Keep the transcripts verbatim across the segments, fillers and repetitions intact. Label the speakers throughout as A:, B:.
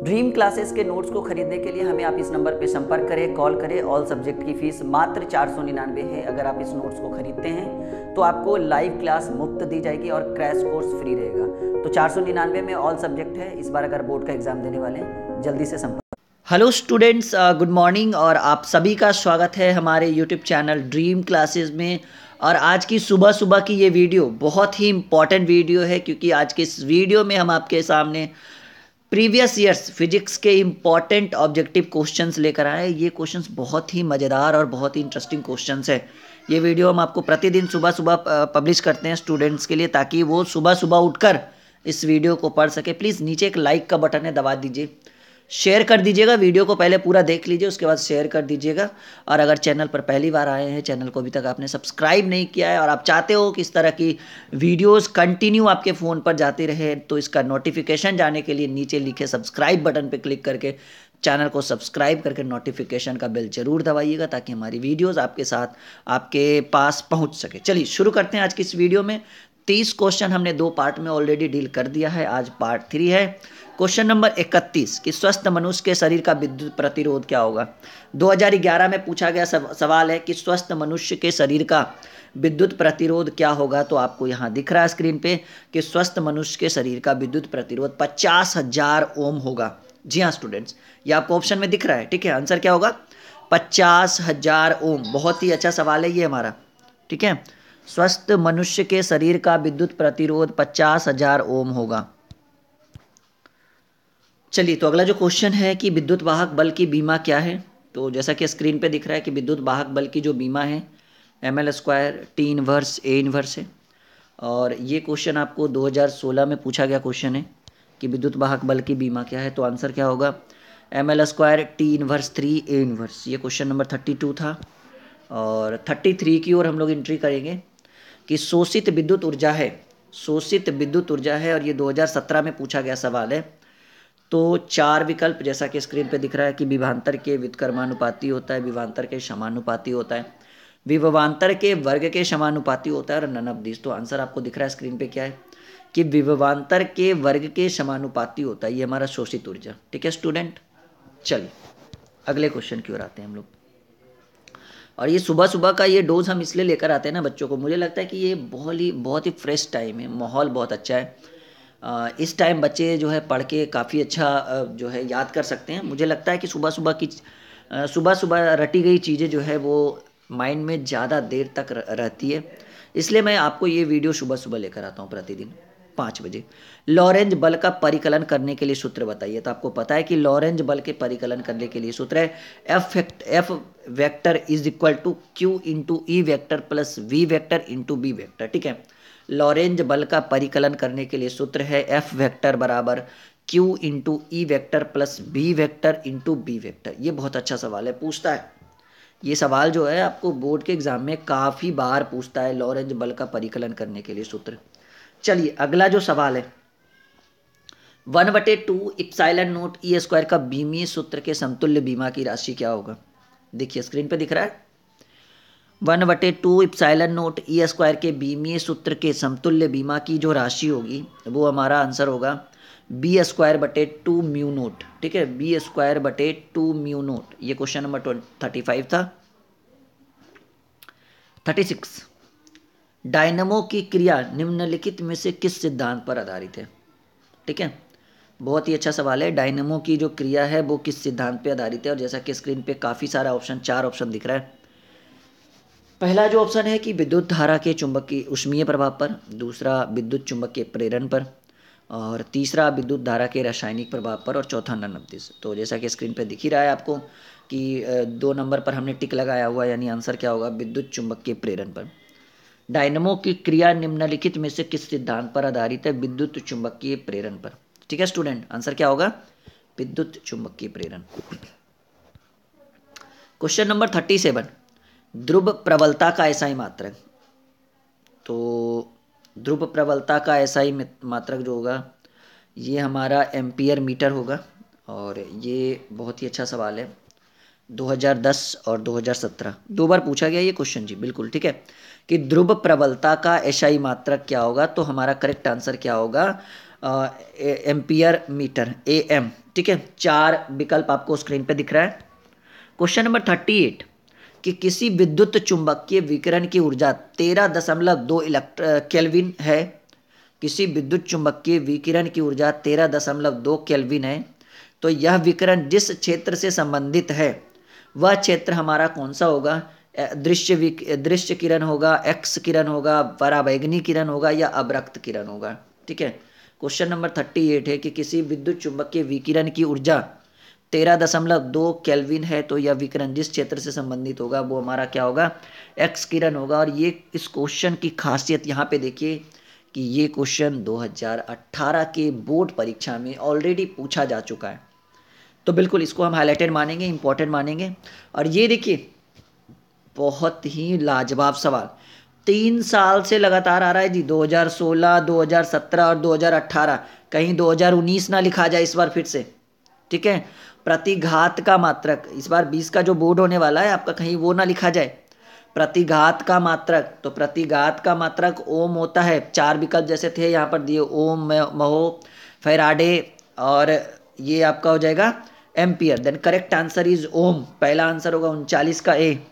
A: Dream classes के notes को खरीदने के लिए हमें आप इस नंबर पर संपर्क करें, कॉल करें। ऑल सब्जेक्ट की फीस मात्र चार सौ निन्यानवे है। अगर आप इस नोट्स को खरीदते हैं तो आपको लाइव क्लास मुफ्त दी जाएगी और क्रैश कोर्स फ्री रहेगा। तो चार सौ निन्यानवे में ऑल सब्जेक्ट है। इस बार अगर बोर्ड का एग्जाम देने वाले हैं, जल्दी से संपर्क। हेलो स्टूडेंट्स, गुड मॉर्निंग और आप सभी का स्वागत है हमारे यूट्यूब चैनल ड्रीम क्लासेस में। और आज की सुबह सुबह की ये वीडियो बहुत ही इम्पॉर्टेंट वीडियो है, क्योंकि आज के इस वीडियो में हम आपके सामने प्रीवियस ईयर्स फिजिक्स के इम्पॉर्टेंट ऑब्जेक्टिव क्वेश्चंस लेकर आए। ये क्वेश्चंस बहुत ही मज़ेदार और बहुत ही इंटरेस्टिंग क्वेश्चंस है। ये वीडियो हम आपको प्रतिदिन सुबह सुबह पब्लिश करते हैं स्टूडेंट्स के लिए, ताकि वो सुबह सुबह उठकर इस वीडियो को पढ़ सके। प्लीज़ नीचे एक लाइक का बटन है, दबा दीजिए, शेयर कर दीजिएगा। वीडियो को पहले पूरा देख लीजिए, उसके बाद शेयर कर दीजिएगा। और अगर चैनल पर पहली बार आए हैं, चैनल को अभी तक आपने सब्सक्राइब नहीं किया है और आप चाहते हो कि इस तरह की वीडियोस कंटिन्यू आपके फ़ोन पर जाती रहे, तो इसका नोटिफिकेशन जाने के लिए नीचे लिखे सब्सक्राइब बटन पर क्लिक करके चैनल को सब्सक्राइब करके नोटिफिकेशन का बेल जरूर दबाइएगा, ताकि हमारी वीडियोज़ आपके साथ आपके पास पहुँच सके। चलिए शुरू करते हैं आज की इस वीडियो में। तीस क्वेश्चन हमने दो पार्ट में ऑलरेडी डील कर दिया है, आज पार्ट थ्री है। क्वेश्चन नंबर इकतीस कि स्वस्थ मनुष्य के शरीर का विद्युत प्रतिरोध क्या होगा। दो हज़ार ग्यारह में पूछा गया सवाल है कि स्वस्थ मनुष्य के शरीर का विद्युत प्रतिरोध क्या होगा। तो आपको यहाँ दिख रहा है स्क्रीन पे कि स्वस्थ मनुष्य के शरीर का विद्युत प्रतिरोध पचास हजार ओम होगा। जी हाँ स्टूडेंट्स, ये आपको ऑप्शन में दिख रहा है। ठीक है, आंसर क्या होगा? पचास हजार ओम। बहुत ही अच्छा सवाल है ये हमारा। ठीक है, स्वस्थ मनुष्य के शरीर का विद्युत प्रतिरोध पचास हजार ओम होगा। चलिए, तो अगला जो क्वेश्चन है कि विद्युत वाहक बल की बीमा क्या है। तो जैसा कि स्क्रीन पे दिख रहा है कि विद्युत वाहक बल की जो बीमा है M L square T inverse A inverse है। और ये क्वेश्चन आपको दो हज़ार सोलह में पूछा गया क्वेश्चन है कि विद्युत वाहक बल की बीमा क्या है। तो आंसर क्या होगा? M L square T inverse three A inverse. ये क्वेश्चन नंबर थर्टी टू था। और थर्टी थ्री की ओर हम लोग एंट्री करेंगे कि शोषित विद्युत ऊर्जा है, शोषित विद्युत ऊर्जा है और ये दो हज़ार सत्रह में पूछा गया सवाल है। तो चार विकल्प जैसा कि स्क्रीन पे दिख रहा है कि विभवांतर के व्युत्क्रमानुपाती होता है, विभवांतर के समानुपाती होता है, विभवांतर के वर्ग के समानुपाती होता है और नन ऑफ दिस। तो आंसर आपको दिख रहा है स्क्रीन पे क्या है कि विभवांतर के वर्ग के समानुपाती होता है। ये हमारा शोषित ऊर्जा। ठीक है स्टूडेंट, चलिए अगले क्वेश्चन की ओर आते हैं हम लोग। और ये सुबह सुबह का ये डोज हम इसलिए लेकर आते हैं ना बच्चों को, मुझे लगता है कि ये बहुत ही बहुत ही फ्रेश टाइम है, माहौल बहुत अच्छा है। इस टाइम बच्चे जो है पढ़ के काफ़ी अच्छा जो है याद कर सकते हैं। मुझे लगता है कि सुबह सुबह की सुबह सुबह रटी गई चीज़ें जो है वो माइंड में ज़्यादा देर तक रहती है, इसलिए मैं आपको ये वीडियो सुबह सुबह लेकर आता हूँ प्रतिदिन पाँच बजे। लॉरेंज बल का परिकलन करने के लिए सूत्र बताइए। तो आपको पता है कि लॉरेंज बल के परिकलन करने के लिए सूत्र है F F vector is equal to Q into E vector plus V vector into B vector. ठीक है, लॉरेंज बल का परिकलन करने के लिए सूत्र है एफ वेक्टर बराबर Q into E vector plus B vector into B vector. ये बहुत अच्छा सवाल है, पूछता है ये सवाल जो है आपको बोर्ड के एग्जाम में काफ़ी बार पूछता है, लॉरेंज बल का परिकलन करने के लिए सूत्र। चलिए अगला जो सवाल है, वन बटे two epsilon naught E square का बीमीय सूत्र के समतुल्य बीमा की राशि क्या होगा। देखिए स्क्रीन पे दिख रहा है वन बटे two epsilon naught E square के बीमीय सूत्र के समतुल्य बीमा की जो राशि होगी वो हमारा आंसर होगा बी स्क्वायर बटे टू म्यू नोट। ठीक है, बी स्क्वायर बटे टू म्यू नोट। ये क्वेश्चन नंबर थर्टी फाइव था। थर्टी सिक्स, डायनमो की क्रिया निम्नलिखित में से किस सिद्धांत पर आधारित है। ठीक है, बहुत ही अच्छा सवाल है। डायनमो की जो क्रिया है वो किस सिद्धांत पर आधारित है। और जैसा कि स्क्रीन पे काफ़ी सारा ऑप्शन, चार ऑप्शन दिख रहा है। पहला जो ऑप्शन है कि विद्युत धारा के चुंबकीय ऊष्मीय प्रभाव पर, दूसरा विद्युत चुंबकीय प्रेरण पर, और तीसरा विद्युत धारा के रासायनिक प्रभाव पर, और चौथा नन ऑफ दिस। तो जैसा कि स्क्रीन पे दिख ही रहा है आपको कि दो नंबर पर हमने टिक लगाया हुआ, यानी आंसर क्या होगा? विद्युत चुंबकीय प्रेरण पर। डायनमो की क्रिया निम्नलिखित में से किस सिद्धांत पर आधारित है? विद्युत चुंबकीय प्रेरण पर। ठीक है स्टूडेंट, आंसर क्या होगा? विद्युत चुंबकीय प्रेरण। क्वेश्चन नंबर थर्टी सेवन, ध्रुव प्रबलता का एसआई मात्रक। तो ध्रुव प्रबलता का एसआई मात्रक जो होगा ये हमारा एम्पियर मीटर होगा। और ये बहुत ही अच्छा सवाल है, दो हज़ार दस और दो हज़ार सत्रह दो बार पूछा गया ये क्वेश्चन जी। बिल्कुल ठीक है, कि ध्रुव प्रबलता का एसआई मात्रक क्या होगा। तो हमारा करेक्ट आंसर क्या होगा? एम्पियर मीटर, ए एम ठीक है, चार विकल्प आपको स्क्रीन पे दिख रहा है। क्वेश्चन नंबर थर्टी एट कि किसी विद्युत चुंबकीय विकिरण की ऊर्जा तेरह दशमलव दो इलेक्ट केल्विन है। किसी विद्युत चुंबकीय विकिरण की ऊर्जा तेरह दशमलव दो केल्विन है, तो यह विकिरण जिस क्षेत्र से संबंधित है वह क्षेत्र हमारा कौन सा होगा? दृश्य विक दृश्य किरण होगा, एक्स किरण होगा, पराबैंगनी किरण होगा या अवरक्त किरण होगा। ठीक है, क्वेश्चन नंबर थर्टी एट है कि किसी विद्युत चुंबकीय विकिरण की ऊर्जा तेरह दशमलव दो केल्विन है, तो यह विकिरण जिस क्षेत्र से संबंधित होगा वो हमारा क्या होगा? एक्स किरण होगा। और ये इस क्वेश्चन की खासियत यहाँ पे देखिए कि ये क्वेश्चन दो हज़ार अठारह के बोर्ड परीक्षा में ऑलरेडी पूछा जा चुका है, तो बिल्कुल इसको हम हाईलाइटेड मानेंगे, इंपॉर्टेंट मानेंगे। और ये देखिए बहुत ही लाजवाब सवाल, तीन साल से लगातार आ रहा है जी, दो हज़ार सोलह, दो हज़ार सत्रह और दो हज़ार अठारह। कहीं दो हज़ार उन्नीस ना लिखा जाए इस बार फिर से। ठीक है, प्रतिघात का मात्रक, इस बार बीस का जो बोर्ड होने वाला है आपका, कहीं वो ना लिखा जाए। प्रतिघात का मात्रक, तो प्रतिघात का मात्रक ओम होता है। चार विकल्प जैसे थे यहाँ पर दिए, ओम, महो, फैराडे और ये आपका हो जाएगा ampere. Then correct answer is ohm, पहला आंसर होगा उनचालीस का ए।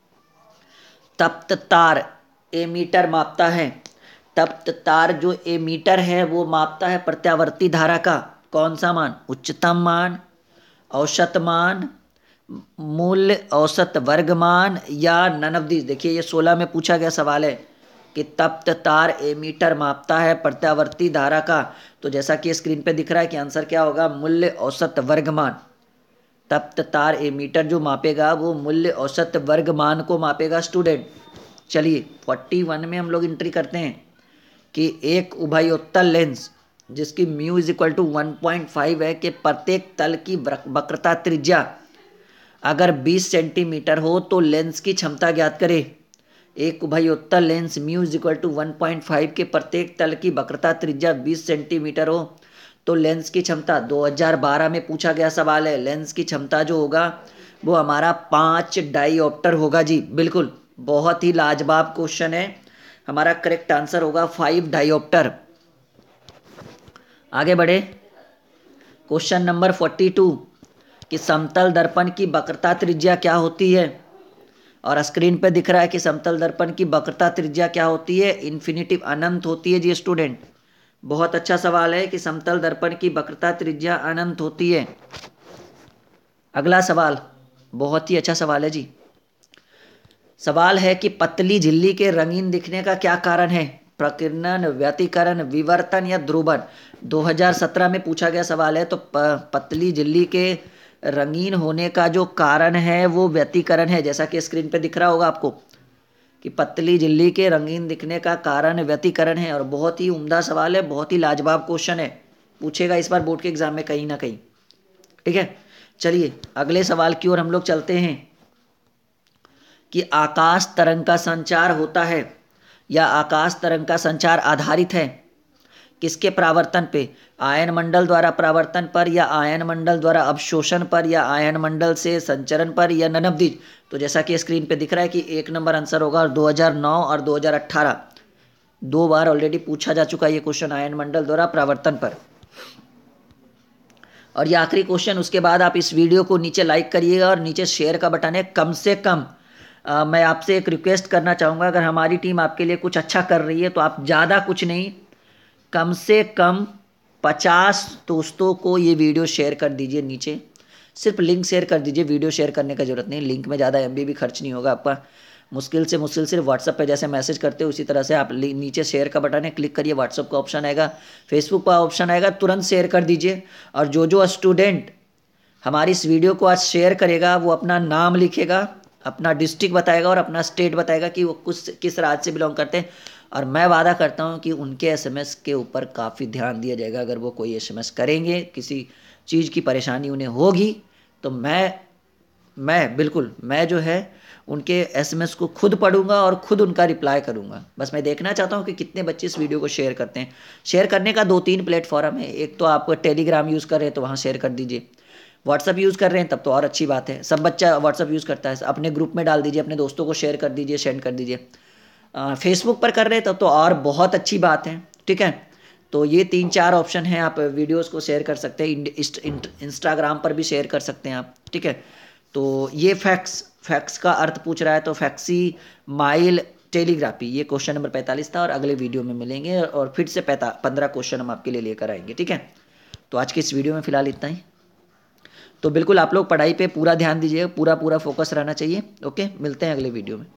A: तप्त तार एमीटर मापता है, तप्त तार जो एमीटर है वो मापता है प्रत्यावर्ती धारा का कौन सा मान? उच्चतम मान, औसत मान, मूल्य औसत वर्ग मान या नन ऑफ दिस। देखिए ये सोलह में पूछा गया सवाल है कि तप्त तार एमीटर मापता है प्रत्यावर्ती धारा का, तो जैसा कि स्क्रीन पे दिख रहा है कि आंसर क्या होगा? मूल्य औसत वर्ग मान। तप्त तार एमीटर जो मापेगा वो मूल्य औसत वर्ग मान को मापेगा स्टूडेंट। चलिए इकतालीस में हम लोग एंट्री करते हैं कि एक उभयोत्तल लेंस जिसकी mu is equal to one point five है कि प्रत्येक तल की वक्रता त्रिज्या अगर बीस सेंटीमीटर हो तो लेंस की क्षमता ज्ञात करें। एक उभयोत्तल lens mu is equal to one point five के प्रत्येक तल की वक्रता त्रिज्या बीस सेंटीमीटर हो तो लेंस की क्षमता, दो हज़ार बारह में पूछा गया सवाल है। लेंस की क्षमता जो होगा वो हमारा पाँच डाईऑप्टर होगा जी, बिल्कुल बहुत ही लाजवाब क्वेश्चन है। हमारा करेक्ट आंसर होगा फाइव डाईऑप्टर। आगे बढ़े, क्वेश्चन नंबर फोर्टी टू कि समतल दर्पण की वक्रता त्रिज्या क्या होती है? और स्क्रीन पे दिख रहा है कि समतल दर्पण की वक्रता त्रिज्या क्या होती है? इन्फिनिटिव, अनंत होती है जी स्टूडेंट। बहुत अच्छा सवाल है कि समतल दर्पण की वक्रता त्रिज्या अनंत होती है। अगला सवाल बहुत ही अच्छा सवाल है जी। सवाल है कि पतली झिल्ली के रंगीन दिखने का क्या कारण है? प्रकीर्णन, व्यतिकरण, विवर्तन या ध्रुवन। दो हज़ार सत्रह में पूछा गया सवाल है, तो पतली झिल्ली के रंगीन होने का जो कारण है वो व्यतिकरण है, जैसा कि स्क्रीन पे दिख रहा होगा आपको कि पतली झिल्ली के रंगीन दिखने का कारण व्यतिकरण है। और बहुत ही उम्दा सवाल है, बहुत ही लाजवाब क्वेश्चन है, पूछेगा इस बार बोर्ड के एग्जाम में कहीं ना कहीं। ठीक है, चलिए अगले सवाल की ओर हम लोग चलते हैं कि आकाश तरंग का संचार होता है या आकाश तरंग का संचार आधारित है किसके प्रावर्तन पे? आयन मंडल द्वारा प्रावर्तन पर या आयन मंडल द्वारा अवशोषण पर या आयन मंडल से संचरण पर या नन ऑफ दीज। तो जैसा कि स्क्रीन पे दिख रहा है कि एक नंबर आंसर होगा। और दो हज़ार नौ और दो हज़ार अठारह दो बार ऑलरेडी पूछा जा चुका है ये क्वेश्चन, आयन मंडल द्वारा प्रावर्तन पर। और ये आखिरी क्वेश्चन, उसके बाद आप इस वीडियो को नीचे लाइक करिएगा और नीचे शेयर का बटन है। कम से कम आ, मैं आपसे एक रिक्वेस्ट करना चाहूँगा, अगर हमारी टीम आपके लिए कुछ अच्छा कर रही है तो आप ज़्यादा कुछ नहीं, कम से कम पचास दोस्तों को ये वीडियो शेयर कर दीजिए। नीचे सिर्फ लिंक शेयर कर दीजिए, वीडियो शेयर करने का जरूरत नहीं। लिंक में ज़्यादा एम बी भी खर्च नहीं होगा आपका। मुश्किल से मुश्किल सिर्फ व्हाट्सअप पे जैसे मैसेज करते हो उसी तरह से आप नीचे शेयर का बटन है, क्लिक करिए, व्हाट्सअप का ऑप्शन आएगा, फेसबुक का ऑप्शन आएगा, तुरंत शेयर कर दीजिए। और जो जो स्टूडेंट हमारी इस वीडियो को आज शेयर करेगा वो अपना नाम लिखेगा, अपना डिस्ट्रिक्ट बताएगा और अपना स्टेट बताएगा कि वो कुछ किस राज्य से बिलोंग करते हैं। और मैं वादा करता हूं कि उनके एसएमएस के ऊपर काफ़ी ध्यान दिया जाएगा। अगर वो कोई एसएमएस करेंगे, किसी चीज़ की परेशानी उन्हें होगी, तो मैं मैं बिल्कुल मैं जो है उनके एसएमएस को खुद पढ़ूंगा और खुद उनका रिप्लाई करूंगा। बस मैं देखना चाहता हूं कि कितने बच्चे इस वीडियो को शेयर करते हैं। शेयर करने का दो तीन प्लेटफॉर्म है। एक तो आप टेलीग्राम यूज़ कर रहे हैं तो वहाँ शेयर कर दीजिए, व्हाट्सअप यूज़ कर रहे हैं तब तो और अच्छी बात है, सब बच्चा व्हाट्सअप यूज़ करता है, अपने ग्रुप में डाल दीजिए, अपने दोस्तों को शेयर कर दीजिए, सेंड कर दीजिए। फेसबुक पर कर रहे हैं तब तो और बहुत अच्छी बात है। ठीक है, तो ये तीन चार ऑप्शन हैं, आप वीडियोस को शेयर कर सकते हैं, इंस्टाग्राम पर भी शेयर कर सकते हैं आप, ठीक है। तो ये फैक्स फैक्स का अर्थ पूछ रहा है, तो फैक्सी माइल टेलीग्राफी, ये क्वेश्चन नंबर पैंतालीस था, और अगले वीडियो में मिलेंगे और फिर से पैता पंद्रह क्वेश्चन हम आपके लिए लेकर आएंगे, ठीक है। तो आज की इस वीडियो में फिलहाल इतना ही। तो बिल्कुल आप लोग पढ़ाई पे पूरा ध्यान दीजिएगा, पूरा पूरा फोकस रहना चाहिए। ओके, मिलते हैं अगले वीडियो में।